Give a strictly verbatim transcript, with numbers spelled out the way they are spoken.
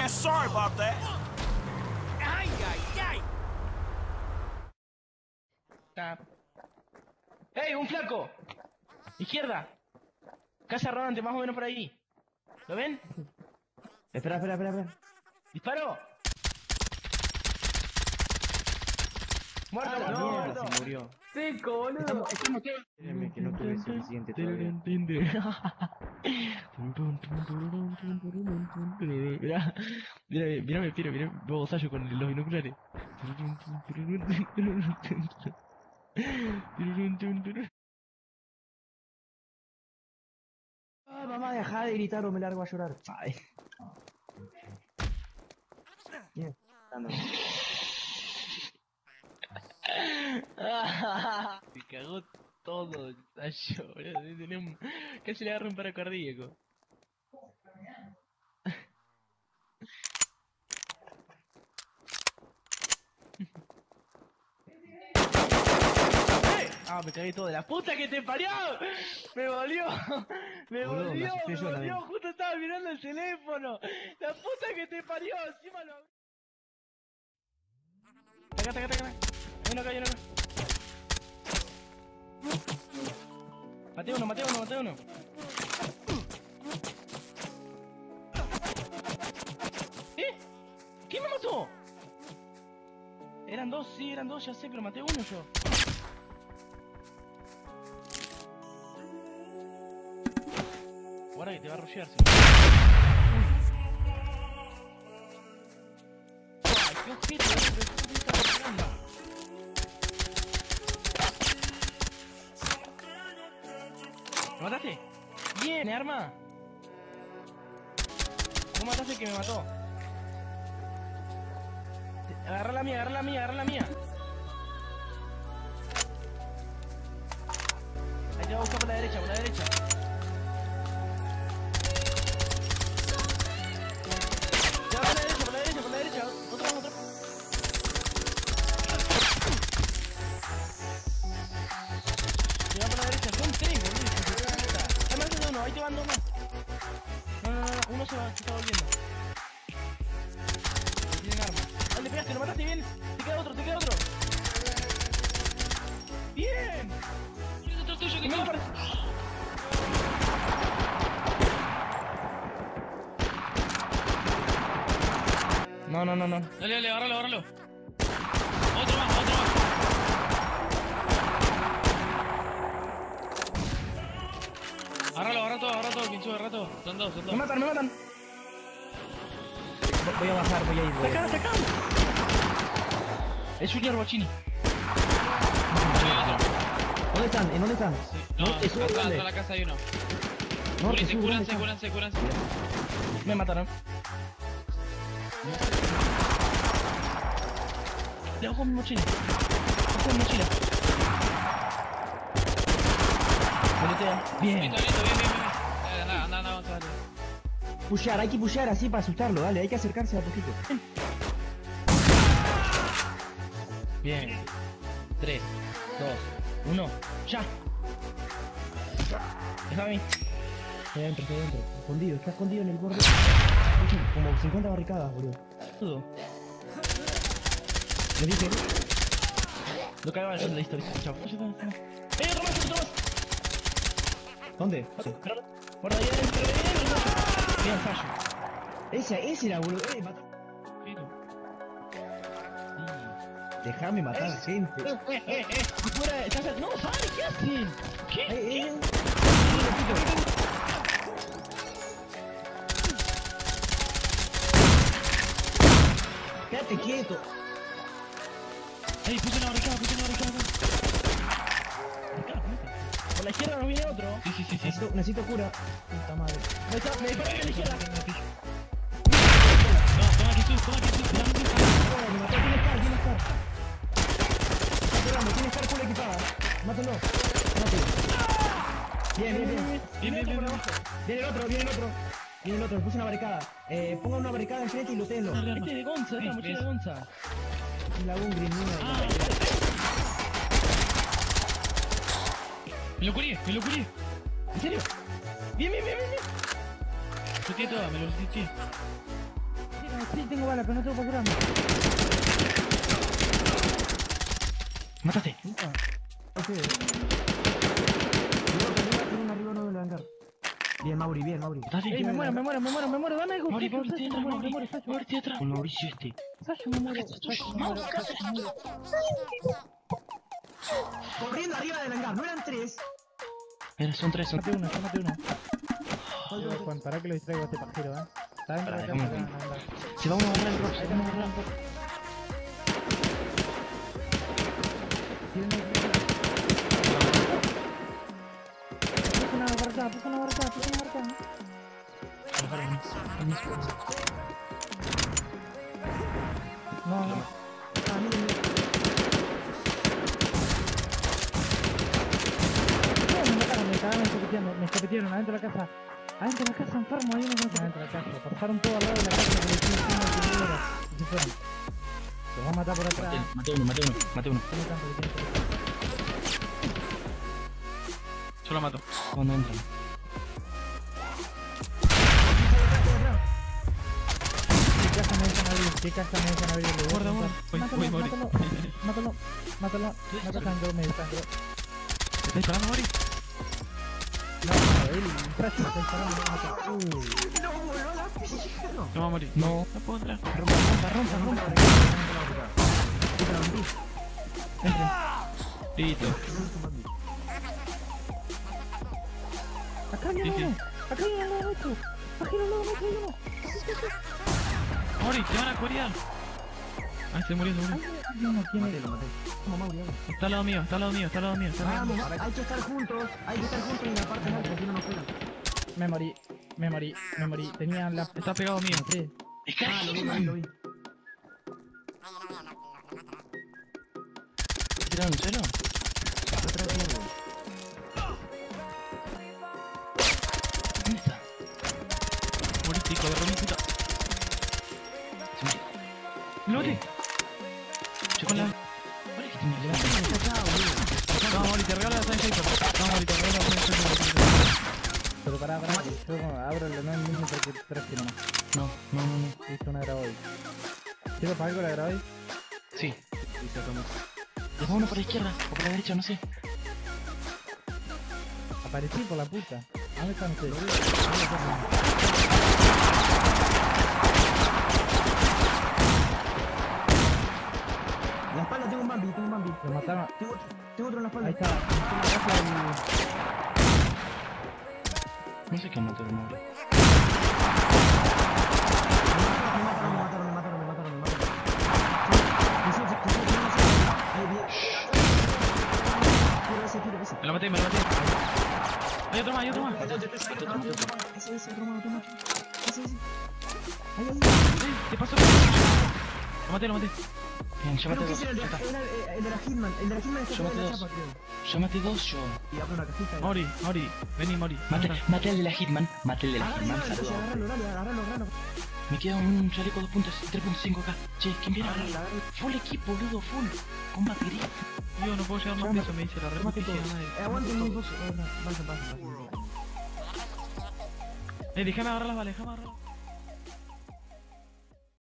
sorry about that. Ay, ay, ay. ¡Ey, un flaco! Izquierda. Casa rodante, más o menos por ahí. ¿Lo ven? Espera, espera, espera, espera. ¡Disparo! ¡Muerto, Ah, la muerto, mierda, muerto! se murió. ¡Seco, boludo! Estamos, estamos todos. Espérenme que no tuve suficiente todavía. Mirá, mirá, mirá, me piro, mirá, vos Sayo con los binoculares. Ah, mamá, deja de gritar o me largo a llorar. Ay. Bien. Anda. Me cagó todo, Sayo, boludo. Tenía un... Casi le agarré un paro cardíaco. Ah, me cagué todo de la puta que te parió. Me volvió. Me Boludo, me volvió, asusté me yo volvió. también. Justo estaba mirando el teléfono. La puta que te parió. Encima lo... Acá, acá, acá, acá. Hay uno acá, hay uno acá. Maté uno, maté uno, maté uno. ¿Eh? ¿Quién me mató? Eran dos, sí, eran dos, ya sé, pero maté uno yo. Ahora que te va a rushear, sí. Ay, qué ojete, ¿qué está pasando? ¿Lo mataste? Bien, arma. ¿Cómo mataste el que me mató? Agarra la mía, agarra la mía, agarra la mía. Ahí te va a buscar por la derecha, por la derecha. Ya, por la derecha, por la derecha, por la derecha. Otro, otro. Ya por la derecha, son tres, boludo. Ahí me hacen uno, ahí te van dos más. No, no, no, no, uno se va, se está volviendo. Tienen arma. Ah, le pegaste, lo mataste bien. Te queda otro, te queda otro. ¡Bien! Otro tuyo que me parece. No, no, no, no. Dale, dale, agárralo, agárralo. Otro más, otro más. Agárralo, agarra todo, agarra todo, Pinchu, agarra todo. Son dos, son dos. Me matan, me matan. Voy a bajar, voy a ir. Voy a ir. Acá, acá. Es Junior Bocini. ¿Dónde están? ¿En dónde están? No, Norte, sur, acá, ¿dónde? acá en la casa hay uno. Norte, Cúrense, sur, ¿dónde cúrense, están? cúrense, cúrense. Me mataron. Le hago mi mochila. Hago mi mochila. Pelotea. Bien. Listo, listo, bien, bien, bien. Dale, anda, anda, anda, avanza, dale. Pushear, hay que pushear así para asustarlo, dale, hay que acercarse a poquito. Bien. tres, dos, uno. Ya. Déjame. Está adentro, está adentro. Escondido, está escondido en el borde. Como cincuenta barricadas, boludo. Todo. Les dije. Lo cagaba yo en la historia. Chao. ¡Eh, otro más, otro más! ¿Dónde? Sí. Por ahí adentro, bien, bien, fallo. Ese, ese era, boludo. Eh, mató. Déjame matar gente. Eh, eh, eh, eh. Fuera, estás... No, Fari, ¿qué hacen? ¿Qué? Eh, eh. Quédate quieto. Ey, puse una barricada, puse una barricada. Por la izquierda nos viene otro. Sí, sí, sí, sí. Necesito, necesito cura. Puta madre. Me está, me dispara a la izquierda. Toma, toma Jesús, toma Jesús. Oh, me mató. Tiene Scar, tiene Scar. Está pegando, tiene Scar full equipada. Mátalo. Rápido. Bien, bien, bien. Bien, bien, bien, bien. Viene el otro, viene el otro. Viene el otro, le puse una barricada. Eh, ponga una barricada enfrente y lootenlo. Este es de Gonza, esta mochila de Gonza. La Ungrim, Ah, me lo curé, me lo curé. ¿En serio? Bien, bien, bien, bien, bien. Lo tiré toda, me lo tiré. sí, tengo bala, pero no tengo para curarme. Mátate. Ok. Tiene arriba uno del hangar. Bien, Mauri, bien, Mauri. Mátate. Ey, me muero, me muero, me muero, me muero, dame algo. Mauri, Sacho, Mauri, Sacho, estoy me atrás, muero, me Mauri. muero, Sacho. Mauri, estoy atrás. Con Mauricio este. Sacho, me muero, Sacho, me muero, Sacho, me muero. Corriendo arriba del hangar, no eran tres. Mira, son tres, son Mate uno, yo mate uno. Juan, para que lo distraigo a este pajero, eh. Está dentro de la Pará, casa, déjame. acá en el hangar. Si vamos a agarrar el rock, Ahí si vamos a tenemos agarrar un el rock. Tienen el... Puso una barricada, puso una barricada, puso una barricada. No, no. Ah, miren, miren. No, me mataron, me estaban escopeteando, me escopetearon adentro de la casa. Adentro de la casa, enfermo, ahí uno que no adentro de la casa. Pasaron todo al lado de la casa que le estoy diciendo que no era. Y se fueron. Los va a matar por atrás. Mate uno, mate uno, mate uno. Tiene campo, tiene campo. Yo lo mato. Cuando entran. ¿Qué casa me dejan abrir? ¿Qué casa me dejan abrir? Le voy a Guarda, guarda. preguntar. Voy, Mátalo, voy, Mauri. mátalo, mátalo, mátalo, mátalo, sangro, me desangro. ¿Te estás disparando, Mauri? No, no, él, Sacho, me está disparando, me mata. Uy. No va a morir. No. No puedo entrar. Rompa, rompa, rompa, rompa. Entren. Listo. Acá hay Sí, sí. uno, acá hay uno al lado nuestro. Acá hay uno al lado nuestro, hay uno. Mauri, te van a corear. Ah, se murió, se murió. Hay uno, ¿quién es? Como Mauri, ahora. Está al lado mío, está al lado mío, está al lado mío. Está al lado mío. Vamos, hay que estar juntos, hay que estar juntos y la parte alta, si no nos pegan. Me morí, me morí, me morí. Tenía la... Está pegado mío. Sí. Ah, lo vi, lo vi, lo vi. ¿Tiraron un celo? ¿Dónde está? Moriste, hijo de Romy, puta. Se murió. ¡No te! Yo con la... ¿Cuál es que tenía la... Vamos, Mori, te regalo la Sunshine. Vamos, Mori, te regalo la Sunshine. Pero pará, pará, que yo abro el no mismo porque traje nomás. No, no, no, no. Hice una grabó hoy. ¿Sirve para algo la grabó hoy? Sí. Y sacamos. Dejamos uno por la izquierda o por la derecha, no sé. Aparecí por la puta. ¿Dónde están ustedes? La espalda tengo un Bambi, tengo un Bambi. Lo mataron. Tengo, tengo otro en la espalda. Ahí está. No sé qué mató el Mori. Me mataron, me mataron, me mataron, me mataron, me mataron. Ahí bien. Tiro ese, tiro ese. Me lo maté, me lo maté. Hay otro más, hay otro más. Ese, ese, otro más, otro más. Ese, ese. Ahí, ahí. Ey, ¿qué pasó? Lo maté, lo maté. Bien, yo maté Creo que dos. ese era el de, Ya está. era el, el de la Hitman. El de la Hitman está Yo fuera de maté la dos. chapa, creo. Yo maté dos, yo. Y abre una cajita. Mori, Mori, vení, Mori. Mate, mate al de la Hitman, mate al de la Agarra, Hitman, agarra, saludos. agarralo, dale, agarralo, agarralo. Me queda un chaleco dos puntos, tres punto cinco acá. Che, ¿quién viene a Agarralo, agarrar? agarralo. Full equipo, boludo, full. Combat gris. Yo no puedo llevar más peso, me dice la Tómate todo. repetición. Eh, aguanten un poco. Eh, no, pasa, pasa, pasa. Eh, déjame agarrar las balas, déjame agarrar.